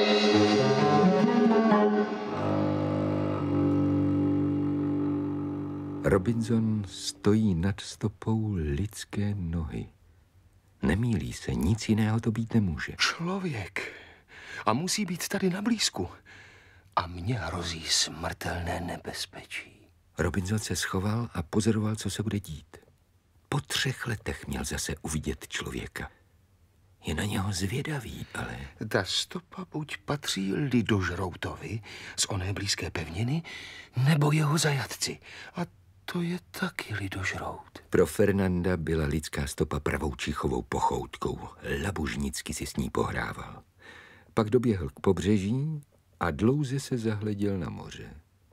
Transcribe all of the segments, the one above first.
Robinson stojí nad stopou lidské nohy. Nemýlí se, nic jiného to být nemůže. Člověk. A musí být tady na blízku. A mně hrozí smrtelné nebezpečí. Robinson se schoval a pozoroval, co se bude dít. Po 3 letech měl zase uvidět člověka. Je na něho zvědavý, ale... Ta stopa buď patří lidožroutovi z oné blízké pevniny, nebo jeho zajatci. A to je taky lidožrout. Pro Fernanda byla lidská stopa pravou čichovou pochoutkou. Labužnicky si s ní pohrával. Pak doběhl k pobřeží a dlouze se zahleděl na moře.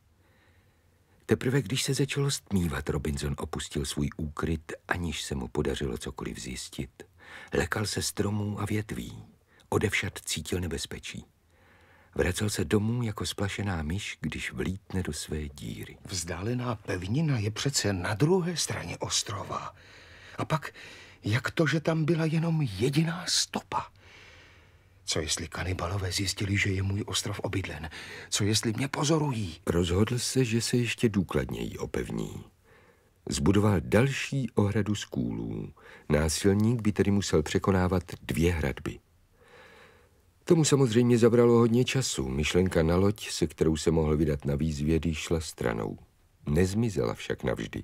Teprve když se začalo stmívat, Robinson opustil svůj úkryt, aniž se mu podařilo cokoliv zjistit. Lekal se stromů a větví. Odevšad cítil nebezpečí. Vracel se domů jako splašená myš, když vlítne do své díry. Vzdálená pevnina je přece na druhé straně ostrova. A pak, jak to, že tam byla jenom jediná stopa? Co jestli kanibalové zjistili, že je můj ostrov obydlen? Co jestli mě pozorují? Rozhodl se, že se ještě důkladněji opevní. Zbudoval další ohradu z kůlů. Násilník by tedy musel překonávat 2 hradby. Tomu samozřejmě zabralo hodně času. Myšlenka na loď, se kterou se mohl vydat na výzvědy, šla stranou. Nezmizela však navždy.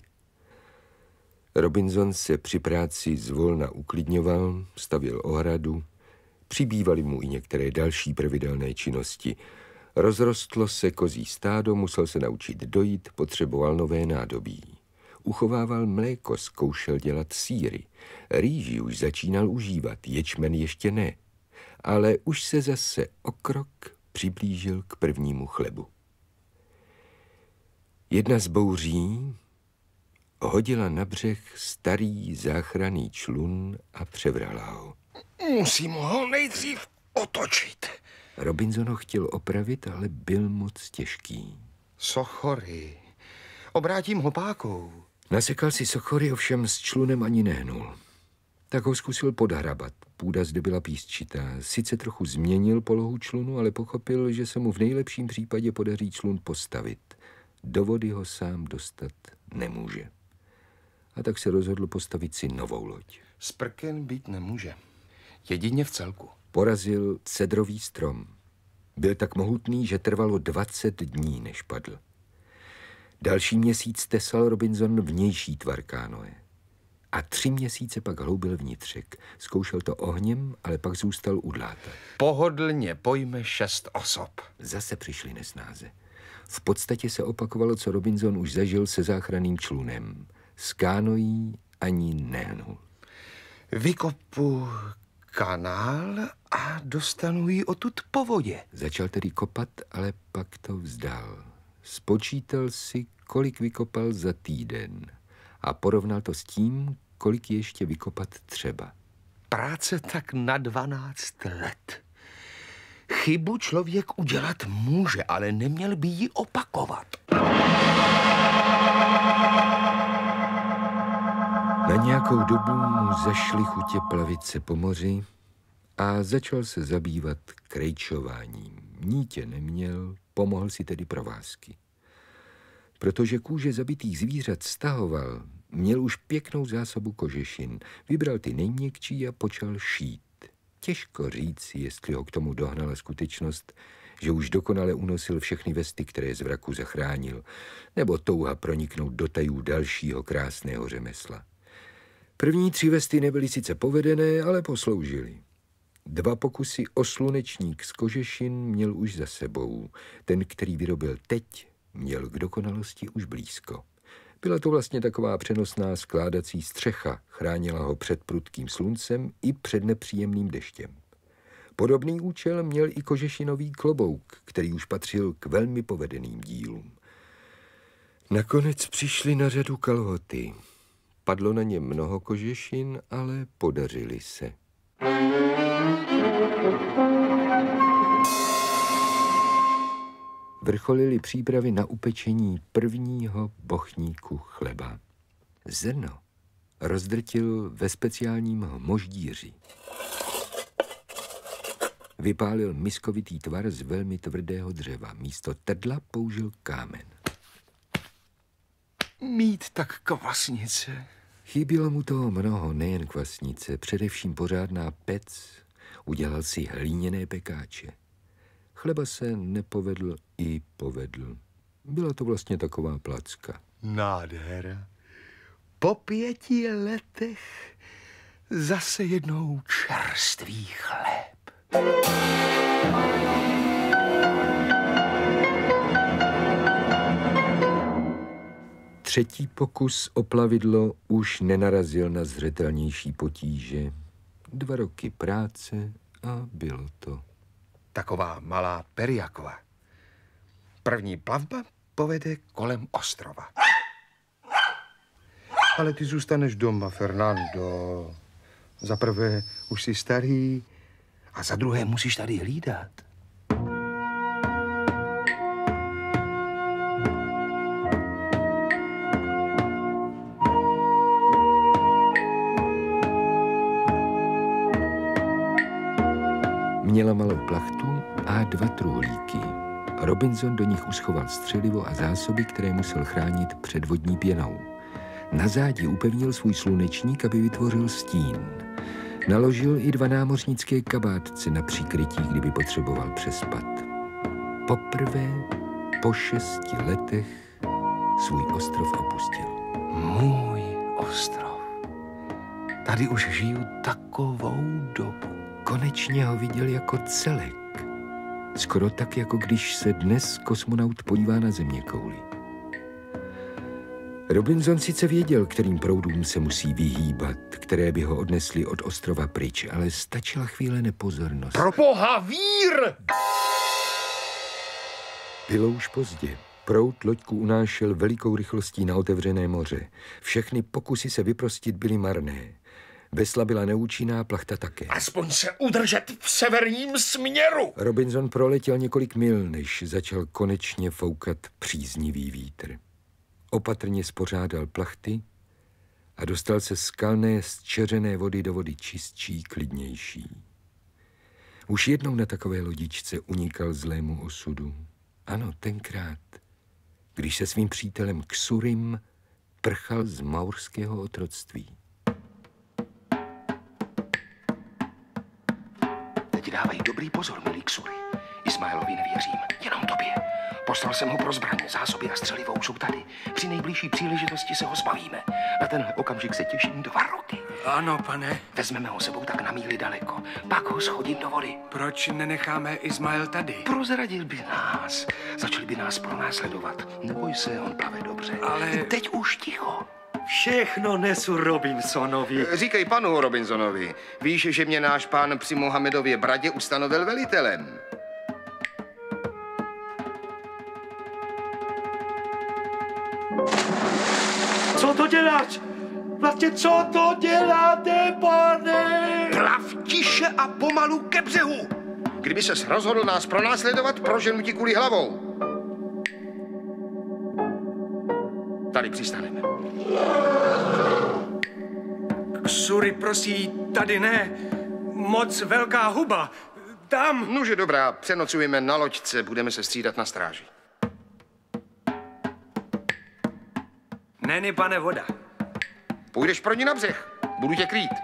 Robinson se při práci zvolna uklidňoval, stavěl ohradu, přibývaly mu i některé další pravidelné činnosti. Rozrostlo se kozí stádo, musel se naučit dojít, potřeboval nové nádobí. Uchovával mléko, zkoušel dělat sýry. Rýži už začínal užívat, ječmen ještě ne. Ale už se zase o krok přiblížil k prvnímu chlebu. Jedna z bouří hodila na břeh starý záchranný člun a převrala ho. Musím ho nejdřív otočit. Robinson ho chtěl opravit, ale byl moc těžký. Sochory. Obrátím ho pákou. Nasekal si sochory, ovšem s člunem ani nehnul. Tak ho zkusil podhrabat. Půda zde byla písčitá. Sice trochu změnil polohu člunu, ale pochopil, že se mu v nejlepším případě podaří člun postavit. Do vody ho sám dostat nemůže. A tak se rozhodl postavit si novou loď. Sprken být nemůže. Jedině v celku. Porazil cedrový strom. Byl tak mohutný, že trvalo 20 dní, než padl. Další měsíc tesal Robinson vnější tvar kánoe. A 3 měsíce pak hloubil vnitřek. Zkoušel to ohněm, ale pak zůstal u dláta. Pohodlně pojme 6 osob. Zase přišly nesnáze. V podstatě se opakovalo, co Robinson už zažil se záchranným člunem. S kánoí ani nehnul. Vykopu kanál a dostanu ji odtud po vodě. Začal tedy kopat, ale pak to vzdal. Spočítal si, kolik vykopal za týden a porovnal to s tím, kolik ještě vykopat třeba. Práce tak na 12 let. Chybu člověk udělat může, ale neměl by ji opakovat. Na nějakou dobu mu zašly chutě plavit se po moři a začal se zabývat krejčováním. Nítě neměl, pomohl si tedy provázky. Protože kůže zabitých zvířat stahoval, měl už pěknou zásobu kožešin. Vybral ty nejměkčí a počal šít. Těžko říct, jestli ho k tomu dohnala skutečnost, že už dokonale unosil všechny vesty, které z vraku zachránil, nebo touha proniknout do tajů dalšího krásného řemesla. První 3 vesty nebyly sice povedené, ale posloužily. 2 pokusy o slunečník z kožešin měl už za sebou. Ten, který vyrobil teď, měl k dokonalosti už blízko. Byla to vlastně taková přenosná skládací střecha, chránila ho před prudkým sluncem i před nepříjemným deštěm. Podobný účel měl i kožešinový klobouk, který už patřil k velmi povedeným dílům. Nakonec přišly na řadu kalhoty. Padlo na ně mnoho kožešin, ale podařily se. Vrcholily přípravy na upečení prvního bochníku chleba. Zrno rozdrtil ve speciálním moždíři. Vypálil miskovitý tvar z velmi tvrdého dřeva. Místo tedla použil kámen. Mít tak kvasnice. Chybilo mu toho mnoho, nejen kvasnice, především pořádná pec. Udělal si hlíněné pekáče. Chleba se nepovedl i povedl. Byla to vlastně taková placka. Nádhera. Po 5 letech zase jednou čerstvý chléb. Třetí pokus o plavidlo už nenarazil na zřetelnější potíže. 2 roky práce a bylo to. Taková malá Periakova. První plavba povede kolem ostrova. Ale ty zůstaneš doma, Fernando. Za prvé už jsi starý a za druhé musíš tady hlídat. Měla malou plachtu a 2 truhlíky. Robinson do nich uschoval střelivo a zásoby, které musel chránit před vodní pěnou. Na zádi upevnil svůj slunečník, aby vytvořil stín. Naložil i 2 námořnické kabátce na přikrytí, kdyby potřeboval přespat. Poprvé po 6 letech svůj ostrov opustil. Můj ostrov. Tady už žiju takovou dobu. Konečně ho viděl jako celek. Skoro tak, jako když se dnes kosmonaut podívá na zeměkouli. Robinson sice věděl, kterým proudům se musí vyhýbat, které by ho odnesly od ostrova pryč, ale stačila chvíle nepozornost. Proboha, vír! Bylo už pozdě. Proud loďku unášel velikou rychlostí na otevřené moře. Všechny pokusy se vyprostit byly marné. Vesla byla neúčinná, plachta také. Aspoň se udržet v severním směru! Robinson proletěl několik mil, než začal konečně foukat příznivý vítr. Opatrně spořádal plachty a dostal se z kalné, zčeřené vody do vody čistší, klidnější. Už jednou na takové lodičce unikal zlému osudu. Ano, tenkrát, když se svým přítelem Ksurim prchal z maurského otroctví. Teď dávej dobrý pozor, milý Ksuri. Ismaelovi nevěřím, jenom tobě. Poslal jsem ho pro zbraně, zásoby a střelivo už jsou tady. Při nejbližší příležitosti se ho zbavíme. Na tenhle okamžik se těším 2 roky. Ano, pane. Vezmeme ho sebou tak na míli daleko. Pak ho shodím do vody. Proč nenecháme Ismael tady? Prozradil by nás. Začali by nás pronásledovat. Neboj se, on plave dobře. Ale... Teď už ticho. Všechno nesu Robinsonovi. Říkej panu Robinsonovi. Víš, že mě náš pán při Mohamedově bradě ustanovil velitelem. Co to děláš? Vlastně co to děláte, pane? Plav tiše a pomalu ke břehu. Kdyby ses rozhodl nás pronásledovat, proženu ti kuli hlavou. Tady přistaneme. Ksuri prosí, tady ne. Moc velká huba. Tam. Nože dobrá, přenocujeme na loďce, budeme se střídat na stráži. Není, pane, voda. Půjdeš pro ní na břeh, budu tě krýt.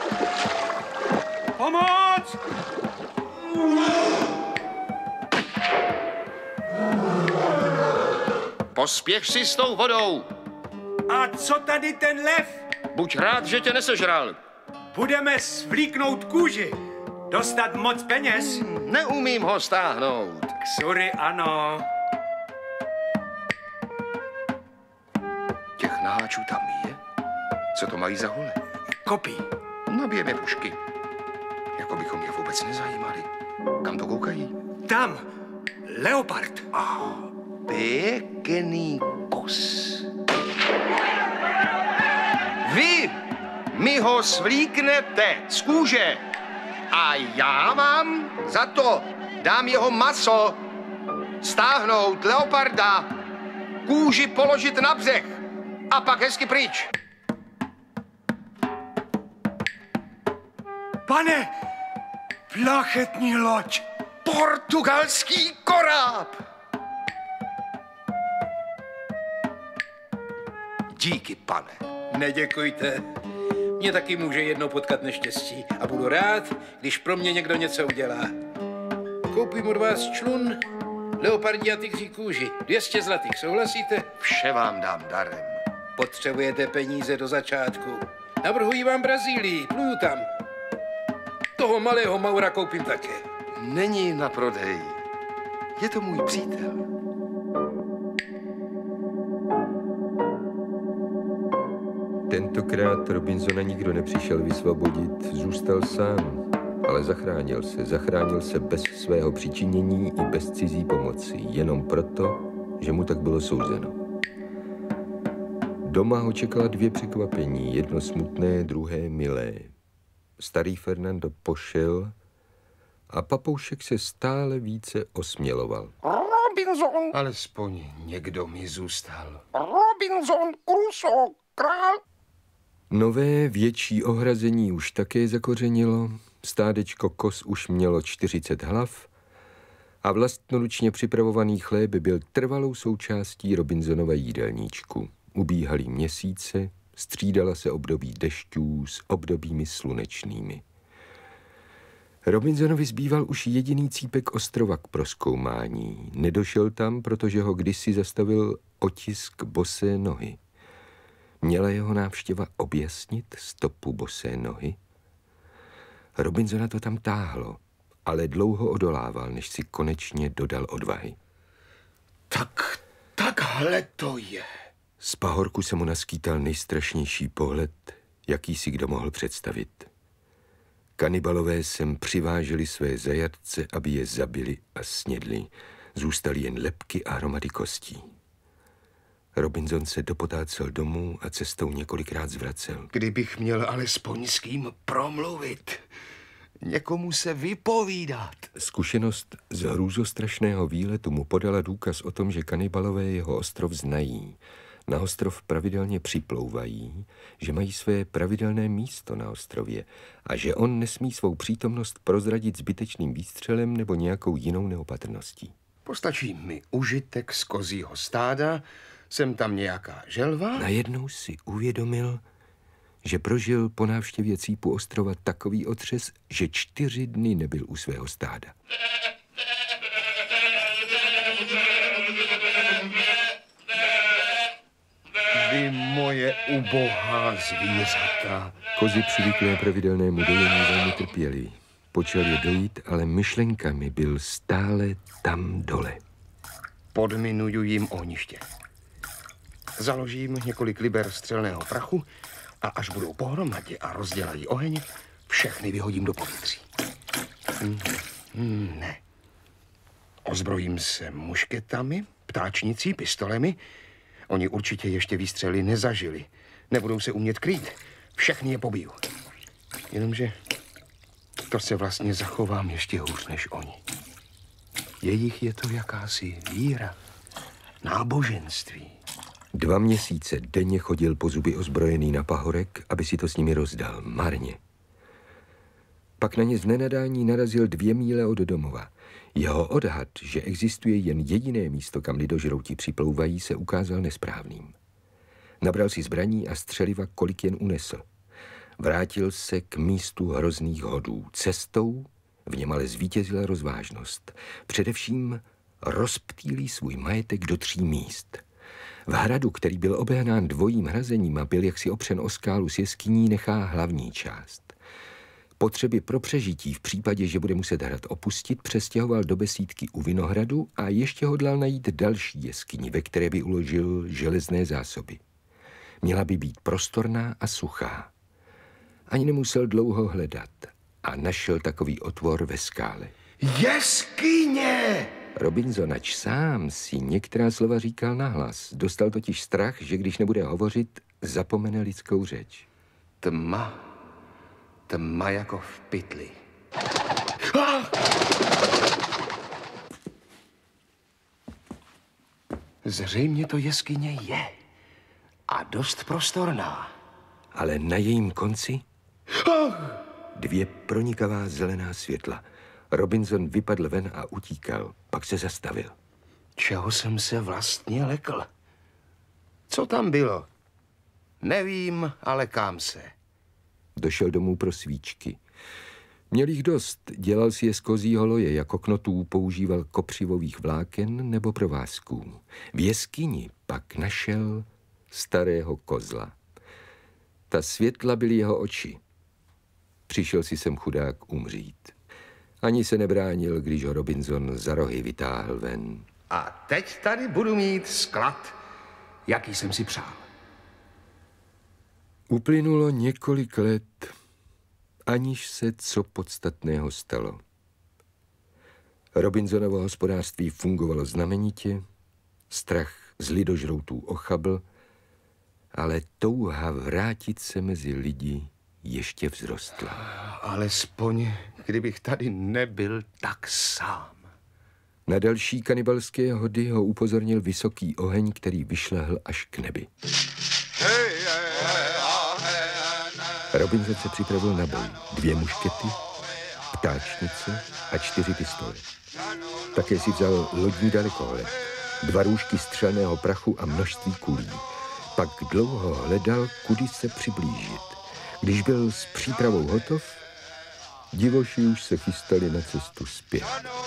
Pomoc! Pospěch si s tou vodou. A co tady ten lev? Buď rád, že tě nesežral. Budeme svlíknout kůži. Dostat moc peněz? Neumím ho stáhnout. Ksuri, ano. Těch naháčů tam je? Co to mají za hole? Kopí. Nabijeme pušky. Jako bychom je vůbec nezajímali. Kam to koukají? Tam. Leopard. Pěkný kus. Vy mi ho svlíknete z kůže a já vám za to dám jeho maso, stáhnout leoparda, kůži položit na břeh a pak hezky pryč. Pane, Plachetní loď. Portugalský koráb! Díky, pane. Neděkujte. Mě taky může jednou potkat neštěstí a budu rád, když pro mě někdo něco udělá. Koupím od vás člun, leopardí a tygří kůži. 200 zlatých, souhlasíte? Vše vám dám darem. Potřebujete peníze do začátku. Navrhuji vám Brazílii, pluju tam. Toho malého Maura koupím také. Není na prodej. Je to můj přítel. Tentokrát Robinsona nikdo nepřišel vysvobodit, zůstal sám, ale zachránil se bez svého přičinění i bez cizí pomoci, jenom proto, že mu tak bylo souzeno. Doma ho čekala 2 překvapení, jedno smutné, druhé milé. Starý Fernando pošel a papoušek se stále více osměloval. Robinson! Alespoň někdo mi zůstal. Robinson Crusoe, král! Nové větší ohrazení už také zakořenilo, stádečko koz už mělo 40 hlav a vlastnoručně připravovaný chléb byl trvalou součástí Robinsonova jídelníčku. Ubíhaly měsíce, střídala se období dešťů s obdobími slunečnými. Robinsonovi zbýval už jediný cípek ostrova k prozkoumání. Nedošel tam, protože ho kdysi zastavil otisk bosé nohy. Měla jeho návštěva objasnit stopu bosé nohy? Robinsona to tam táhlo, ale dlouho odolával, než si konečně dodal odvahy. Tak, takhle to je. Z pahorku se mu naskýtal nejstrašnější pohled, jaký si kdo mohl představit. Kanibalové sem přiváželi své zajatce, aby je zabili a snědli. Zůstaly jen lebky a hromady kostí. Robinson se dopotácel domů a cestou několikrát zvracel. Kdybych měl alespoň s kým promluvit, někomu se vypovídat. Zkušenost z hrůzostrašného výletu mu podala důkaz o tom, že kanibalové jeho ostrov znají. Na ostrov pravidelně připlouvají, že mají své pravidelné místo na ostrově a že on nesmí svou přítomnost prozradit zbytečným výstřelem nebo nějakou jinou neopatrností. Postačí mi užitek z kozího stáda, sem tam nějaká želva. Najednou si uvědomil, že prožil po návštěvě cípu ostrova takový otřes, že 4 dny nebyl u svého stáda. Vy moje ubohá zvířata. Kozy přivyklé pravidelnému dojení velmi trpěli. Počal je dojít, ale myšlenkami byl stále tam dole. Podminuju jim ohniště. Založím několik liber střelného prachu a až budou pohromadě a rozdělají oheň, všechny vyhodím do povětří. Ne. Ozbrojím se mušketami, ptáčnicí, pistolemi. Oni určitě ještě výstřely nezažili. Nebudou se umět krýt. Všechny je pobiju. Jenomže to se vlastně zachovám ještě hůř než oni. Jejich je to jakási víra, náboženství. 2 měsíce denně chodil po zuby ozbrojený na pahorek, aby si to s nimi rozdal. Marně. Pak na ně z nenadání narazil 2 míle od domova. Jeho odhad, že existuje jen jediné místo, kam lidožrouti připlouvají, se ukázal nesprávným. Nabral si zbraní a střeliva, kolik jen unesl. Vrátil se k místu hrozných hodů. Cestou v něm ale zvítězila rozvážnost. Především rozptýlí svůj majetek do 3 míst. V hradu, který byl obehnán dvojím hrazením a byl jaksi opřen o skálu s jeskyní, nechá hlavní část. Potřeby pro přežití v případě, že bude muset hrad opustit, přestěhoval do besídky u Vinohradu a ještě hodlal najít další jeskyni, ve které by uložil železné zásoby. Měla by být prostorná a suchá. Ani nemusel dlouho hledat a našel takový otvor ve skále. Jeskyně! Robinson ač sám si některá slova říkal nahlas. Dostal totiž strach, že když nebude hovořit, zapomene lidskou řeč. Tma jako v pytli. Zřejmě to jeskyně je. A dost prostorná. Ale na jejím konci 2 pronikavá zelená světla. Robinson vypadl ven a utíkal, pak se zastavil. Čeho jsem se vlastně lekl? Co tam bylo? Nevím, ale kam se. Došel domů pro svíčky. Měl jich dost, dělal si je z kozího loje, jako knotů používal kopřivových vláken nebo provázků. V jeskyni pak našel starého kozla. Ta světla byly jeho oči. Přišel si sem chudák umřít. Ani se nebránil, když ho Robinson za rohy vytáhl ven. A teď tady budu mít sklad, jaký jsem si přál. Uplynulo několik let, aniž se co podstatného stalo. Robinsonovo hospodářství fungovalo znamenitě, strach z lidožroutů ochabl, ale touha vrátit se mezi lidi ještě vzrostla. Alespoň, kdybych tady nebyl tak sám. Na další kanibalské hody ho upozornil vysoký oheň, který vyšlehl až k nebi. Robinson se připravil na boj. 2 muškety, ptáčnice a 4 pistole. Také si vzal lodní dalekohled, 2 růžky střelného prachu a množství kulí. Pak dlouho hledal, kudy se přiblížit. Když byl s přípravou hotov, divoši už se chystali na cestu zpět.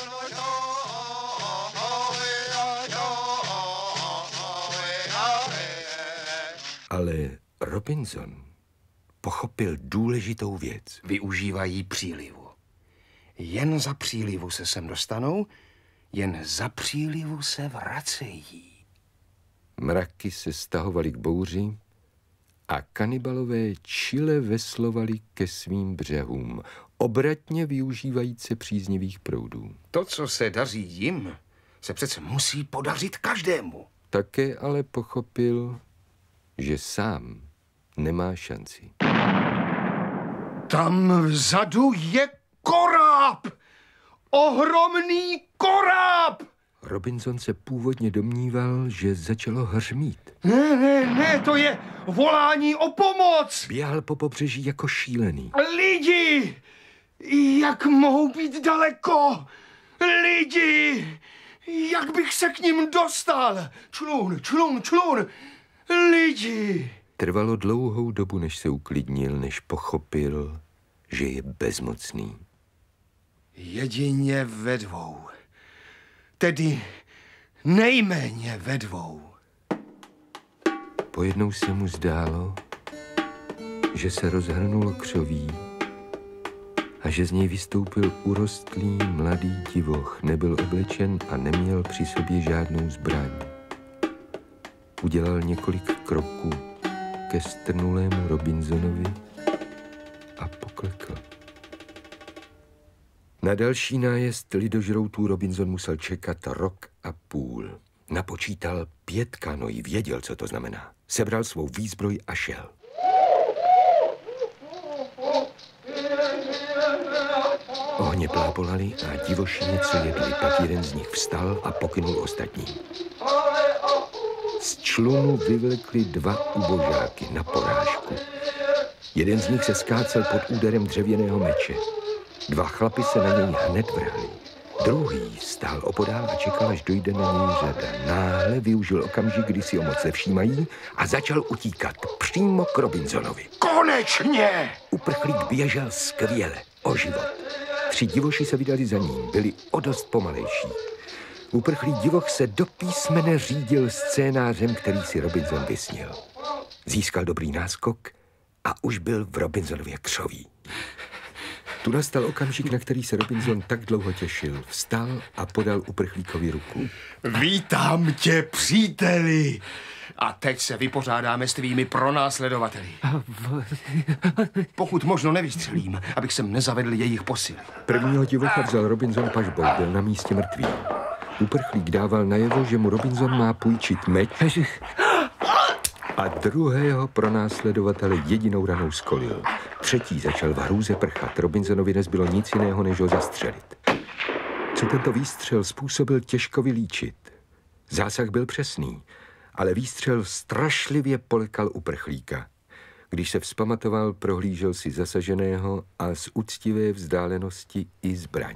Ale Robinson pochopil důležitou věc. Využívají přílivu. Jen za přílivu se sem dostanou, jen za přílivu se vracejí. Mraky se stahovaly k bouři a kanibalové čile veslovali ke svým břehům, obratně využívající příznivých proudů. To, co se daří jim, se přece musí podařit každému. Také ale pochopil, že sám nemá šanci. Tam vzadu je koráb! Ohromný koráb! Robinson se původně domníval, že začalo hřmít. Ne, to je volání o pomoc! Běhal po pobřeží jako šílený. Lidi! Jak mohou být daleko? Lidi! Jak bych se k ním dostal? Člun! Lidi! Trvalo dlouhou dobu, než se uklidnil, než pochopil, že je bezmocný. Jedině ve 2. Tedy nejméně ve 2. Pojednou se mu zdálo, že se rozhrnulo křoví a že z něj vystoupil urostlý mladý divoch. Nebyl oblečen a neměl při sobě žádnou zbraň. Udělal několik kroků ke strnulému Robinsonovi a poklekl. Na další nájezd lidožroutů Robinson musel čekat 1,5 roku. Napočítal 5 kanoí, věděl, co to znamená. Sebral svou výzbroj a šel. Ohně plápolaly a divoši něco jedli, pak jeden z nich vstal a pokynul ostatním. Z člunu vyvlekli 2 ubožáky na porážku. Jeden z nich se skácel pod úderem dřevěného meče. 2 chlapi se na něj hned vrhli. Druhý stál opodál a čekal, až dojde na něj řada. Náhle využil okamžik, kdy si ho moc nevšímají a začal utíkat přímo k Robinsonovi. Konečně! Uprchlík běžel skvěle, o život. 3 divoši se vydali za ním, byli o dost pomalejší. Uprchlý divoch se do písmene řídil scénářem, který si Robinson vysnil. Získal dobrý náskok a už byl v Robinsonově křoví. Tu nastal okamžik, na který se Robinson tak dlouho těšil. Vstal a podal uprchlíkovi ruku. Vítám tě, příteli! A teď se vypořádáme s tvými pronásledovateli. Pokud možno nevystřelím, abych sem nezavedl jejich posily. Prvního divocha vzal Robinson pažbou, byl na místě mrtvý. Uprchlík dával najevo, že mu Robinson má půjčit meč a druhého pronásledovatele jedinou ranou skolil. Třetí začal v hrůze prchat. Robinsonovi nezbylo nic jiného, než ho zastřelit. Co tento výstřel způsobil, těžko vylíčit. Zásah byl přesný, ale výstřel strašlivě polekal uprchlíka. Když se vzpamatoval, prohlížel si zasaženého a z úctivé vzdálenosti i zbraň.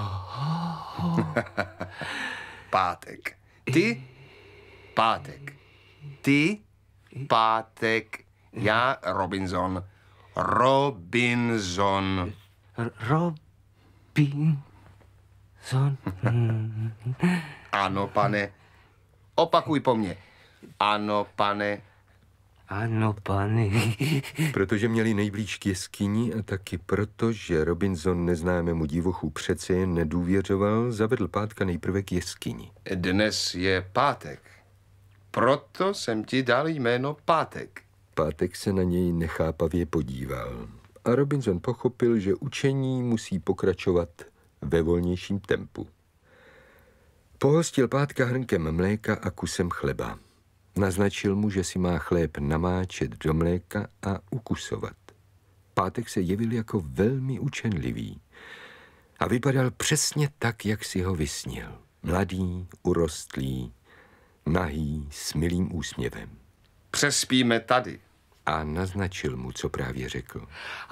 Pátek. Ty? Pátek. Ty? Pátek. Já Robinson. Robinson. Robinson. Ano, pane. Opakuj po mně. Ano, pane. Ano, pane. Protože měli nejblíž k jeskyni a taky proto, že Robinson neznámému divochu přece jen nedůvěřoval, zavedl Pátka nejprve k jeskyni. Dnes je pátek. Proto jsem ti dal jméno Pátek. Pátek se na něj nechápavě podíval a Robinson pochopil, že učení musí pokračovat ve volnějším tempu. Pohostil Pátka hrnkem mléka a kusem chleba. Naznačil mu, že si má chléb namáčet do mléka a ukusovat. Pátek se jevil jako velmi učenlivý a vypadal přesně tak, jak si ho vysnil. Mladý, urostlý, nahý, s milým úsměvem. Přespíme tady. A naznačil mu, co právě řekl.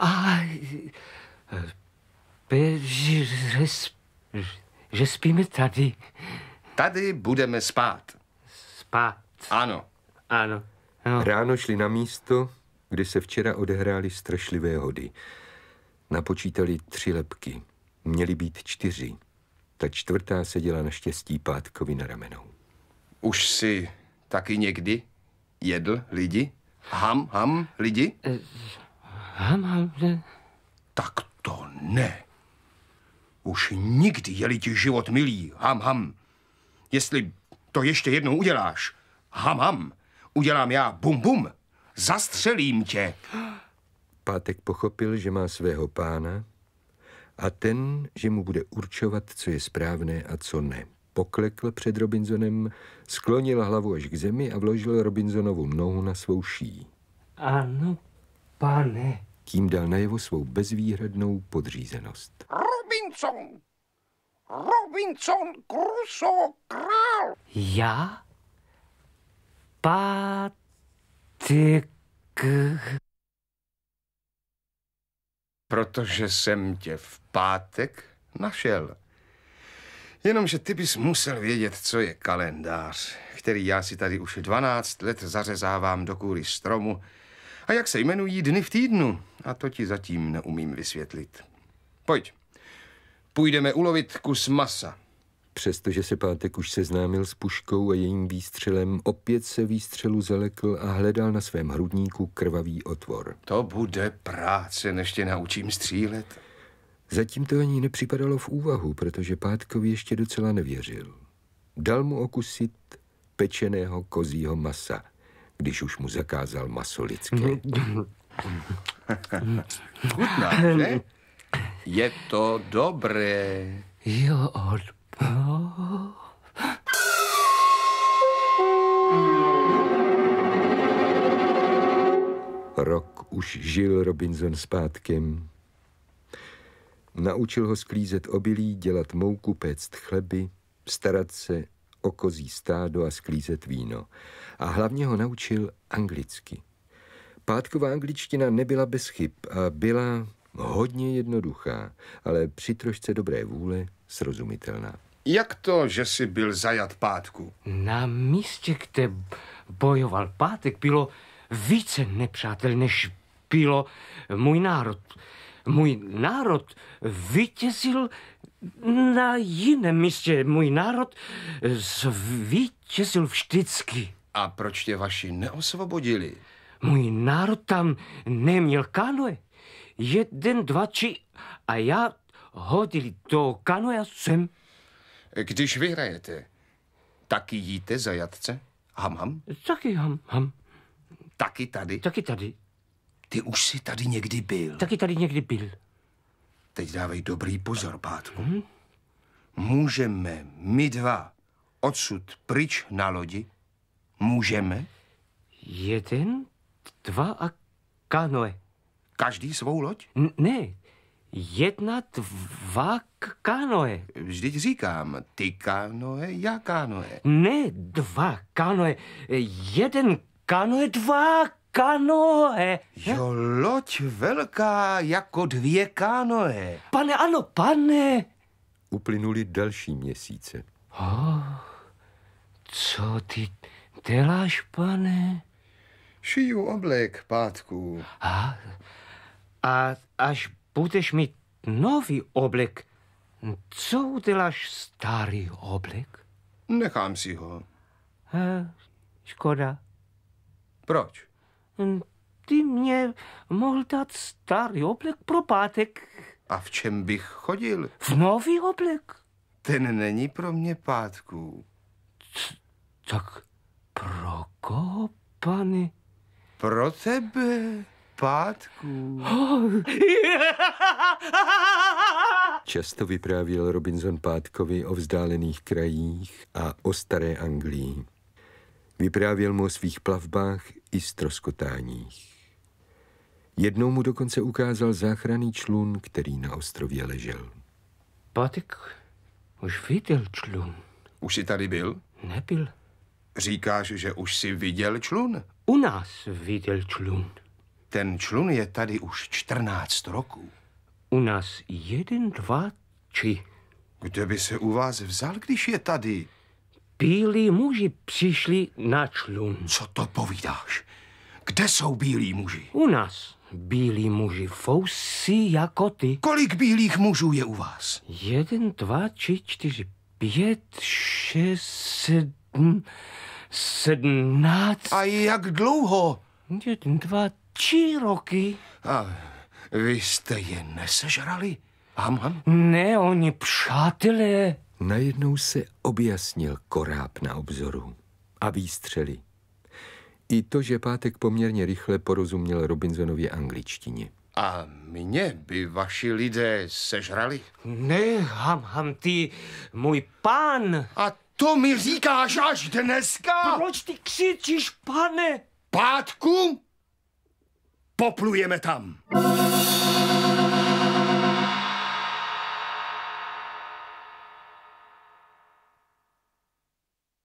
Že spíme tady. Tady budeme spát. Spát. Ano. Ano. No. Ráno šli na místo, kde se včera odehrály strašlivé hody. Napočítali 3 lebky. Měly být 4. Ta 4. seděla naštěstí Pátkovi na ramenou. Už jsi taky někdy jedl lidi? Ham, lidi? Ham. Tak to ne. Už nikdy je ti život milý. Ham. Jestli to ještě jednou uděláš, ham, udělám já bum, zastřelím tě. Pátek pochopil, že má svého pána a ten, že mu bude určovat, co je správné a co ne. Poklekl před Robinsonem, sklonil hlavu až k zemi a vložil Robinsonovu nohu na svou šíji. Ano, pane. Tím dal najevo svou bezvýhradnou podřízenost. Robinson Crusoe, král. Já? Pátek. Protože jsem tě v pátek našel. Jenomže ty bys musel vědět, co je kalendář, který já si tady už 12 let zařezávám do kůry stromu a jak se jmenují dny v týdnu. A to ti zatím neumím vysvětlit. Pojď, půjdeme ulovit kus masa. Přestože se Pátek už seznámil s puškou a jejím výstřelem, opět se výstřelu zalekl a hledal na svém hrudníku krvavý otvor. To bude práce, než tě naučím střílet. Zatím to ani nepřipadalo v úvahu, protože Pátkovi ještě docela nevěřil. Dal mu okusit pečeného kozího masa, když už mu zakázal maso lidské. Chutná, že? Je to dobré. Jo. Rok už žil Robinson s Pátkem. Naučil ho sklízet obilí, dělat mouku, péct chleby, starat se o kozí stádo a sklízet víno. A hlavně ho naučil anglicky. Pátková angličtina nebyla bez chyb a byla hodně jednoduchá, ale při trošce dobré vůle srozumitelná. Jak to, že jsi byl zajat Pátku? Na místě, kde bojoval Pátek, bylo více nepřátel, než bylo můj národ. Můj národ vítězil na jiném místě. Můj národ vítězil vždycky. A proč tě vaši neosvobodili? Můj národ tam neměl kanoe. 1, 2, 3 a já hodili do kanoe sem. Když vyhrajete, taky jíte zajatce? Ham? Taky ham. Taky tady? Taky tady. Ty už jsi tady někdy byl. Taky tady někdy byl. Teď dávej dobrý pozor, Pátku. Můžeme my 2 odsud pryč na lodi? Můžeme? 1, 2 a kanoe. Každý svou loď? Ne, 1, 2 kanoe. Vždyť říkám, ty kanoe, já kanoe. Ne, 2 kanoe. 1 kanoe, 2 kanoe. Jo, loď velká jako 2 kanoe. Pane, ano, pane. Uplynuly další měsíce. Co ty děláš, pane? Šiju oblek, Pátku. A až budeš mít nový oblek, co uděláš starý oblek? Nechám si ho. Škoda. Proč? Ty mě mohl dát starý oblek pro pátek. A v čem bych chodil? V nový oblek. Ten není pro mě, Pátku. Tak pro koho, pane? Pro tebe, Pátku. Často vyprávěl Robinson Pátkovi o vzdálených krajích a o staré Anglii. Vyprávěl mu o svých plavbách i ztroskotáních. Jednou mu dokonce ukázal záchranný člun, který na ostrově ležel. Pátek už viděl člun. Už jsi tady byl? Nebyl. Říkáš, že už jsi viděl člun? U nás viděl člun. Ten člun je tady už 14 roků. U nás 1, 2, 3. Kde by se u vás vzal, když je tady? Bílí muži přišli na člun. Co to povídáš? Kde jsou bílí muži? U nás bílí muži fousí jako ty. Kolik bílých mužů je u vás? 1, 2, 3, 4, 5, 6, 7, 17. A jak dlouho? 1, 2, 3 roky. A vy jste je nesežrali? Ham? Ne, oni přátelé. Najednou se objasnil koráb na obzoru a výstřely. I to, že Pátek poměrně rychle porozuměl Robinsonově angličtině. A mě by vaši lidé sežrali? Ne, ham, ty, můj pán. A to mi říkáš až dneska? Proč ty křičíš, pane? Pátku? Poplujeme tam.